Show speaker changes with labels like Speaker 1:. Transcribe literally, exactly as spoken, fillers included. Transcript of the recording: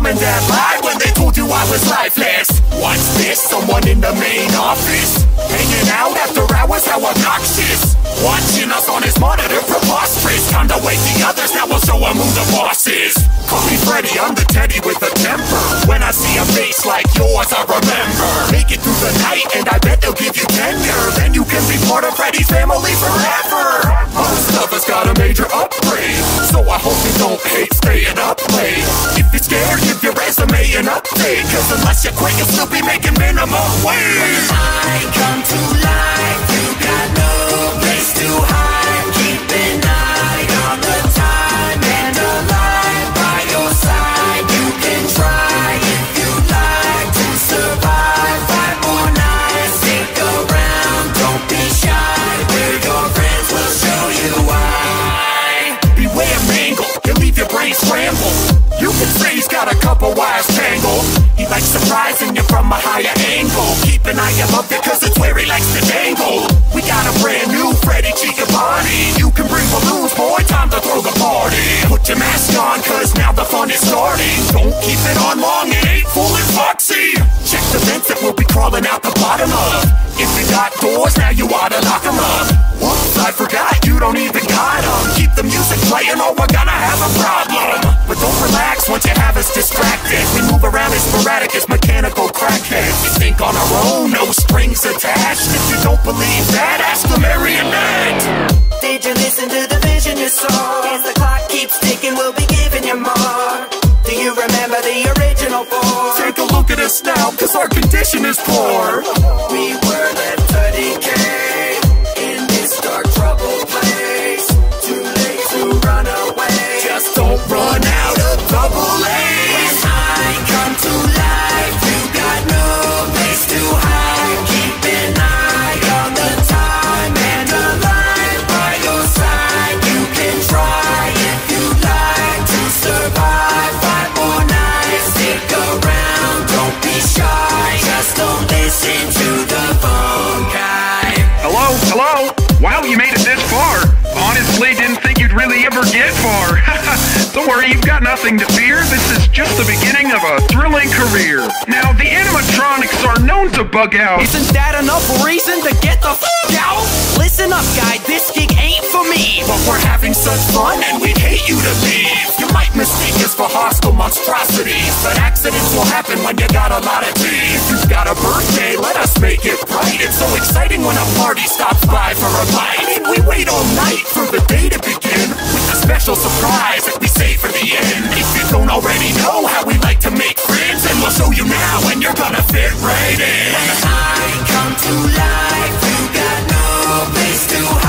Speaker 1: and dad lied when they told you I was lifeless. What's this? Someone in the main office? Hanging out after hours, how obnoxious. Watching us on his monitor, preposterous. Time to wake the others, now we'll show him who the boss is. Call me Freddy, I'm the teddy with a temper. When I see a face like yours, I remember. Make it through the night and I bet they'll give you tenure. Then you can be part of Freddy's family forever. Most of us got a major upgrade, so I hope you don't hate staying up late. If you're scared, give your resume an update, cause unless you quit, you'll still be making minimum wage. When I come to life, you got no place to hide. Keep an eye on the time and a light by your side. You can try if you like to survive. Five more nights, stick around, don't be shy. We're your friends, we'll show you why. Beware Mangle, he'll leave your brain scrambled. You can say he's got a couple wires tangled. He likes surprising you from a higher angle. Keep an eye above it cause it's where he likes to dangle. We got a brand new Freddy Giovanni. You can bring balloons, boy, time to throw the party. Put your mask on cause now the fun is starting. Don't keep it on long, it ain't full and foxy. Check the vents that we'll be crawling out the bottom of. If you got doors, now you oughta lock them up. Whoops, I forgot, you don't even got them. Keep the music playing or we're gonna have a problem. But don't relax once you have us distracted. We move around as sporadic as mechanical crackheads. We think on our own, no strings attached. If you don't believe that, ask the marionette. Did you listen to the vision you saw? As the clock keeps ticking, we'll be giving you more. Do you remember the original four? Take a look at us now, cause our condition is poor. We were left to decay in this dark, troubled place. Too late to run away. Just don't run out of double A's. When I come to life, you got no place to hide. Keep an eye on the time and a light by your side. You can try if you like to survive. Five more nights, stick around, don't be shy. Just don't listen to the phone guy.
Speaker 2: Hello? Hello? Wow, you made it this far. Honestly, didn't think you'd really ever get far. Don't worry, you've got nothing to fear. This is just the beginning of a thrilling career. Now, the animatronics are known to bug out.
Speaker 3: Isn't that enough reason to get the f*** out? Listen up, guy, this gig ain't for me.
Speaker 1: But we're having such fun and we'd hate you to leave. You might mistake us for hostile monstrosities, but accidents will happen when you got a lot of teeth. If you've got a birthday, let us make it bright. It's so exciting when a party stops by for a bite. I mean, we wait all night for the day to begin with a special surprise that we save for the end. If you don't already know how we like to make friends, then we'll show you now and you're gonna fit right in. When I come to life, you got no place to hide.